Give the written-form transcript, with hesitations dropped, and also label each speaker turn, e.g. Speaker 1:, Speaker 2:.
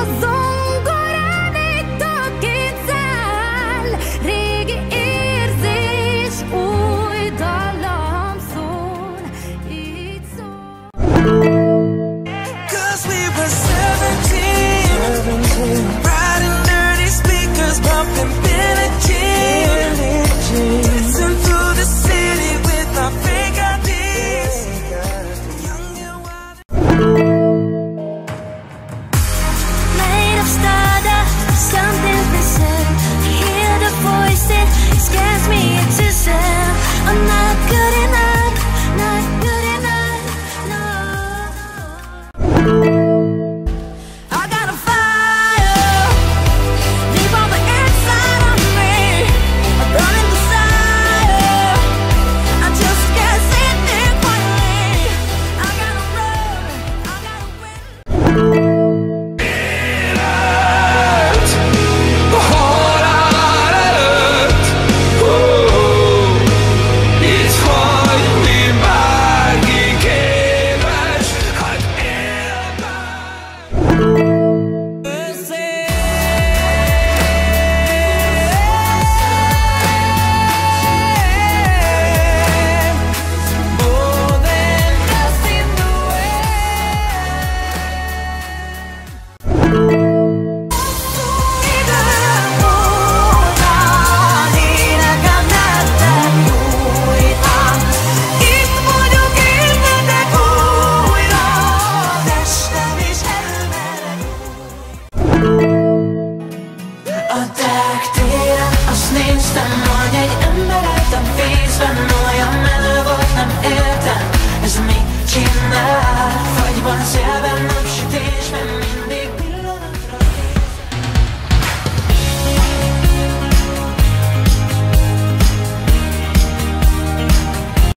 Speaker 1: zongorán egy tagként száll, régi érzés, új dallam szól, így szól.
Speaker 2: 'Cause we were 17, riding dirty speakers, bumping Billie Jean. Racing through the city with our fake IDs. Young and wild.
Speaker 1: Made of stardust, something's missing. I hear the voice, it scares me to sell. I'm not